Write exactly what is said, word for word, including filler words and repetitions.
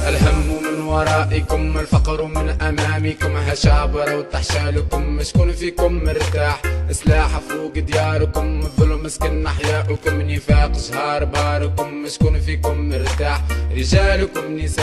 الهم من ورائكم، الفقر من امامكم، هشابرة وتحشالكم، شكون فيكم مرتاح؟ سلاح فوق دياركم، الظلم سكن احياؤكم، نفاق جهار باركم، شكون فيكم مرتاح؟ رجالكم نساء